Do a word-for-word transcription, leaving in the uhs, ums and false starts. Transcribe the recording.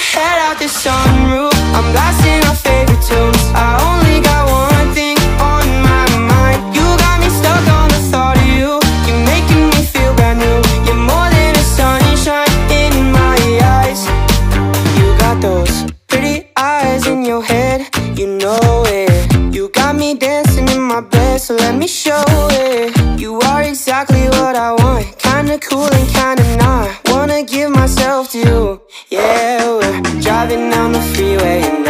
head out the sunroof, I'm blasting our favorite tunes. I only got one thing on my mind. You got me stuck on the thought of you. You're making me feel brand new. You're more than a sunshine in my eyes. You got those pretty eyes in your head, you know it. You got me dancing in my bed, so let me show it. You are exactly what I want, kinda cool and kinda not. Wanna give myself to you. Yeah, we're driving down the freeway and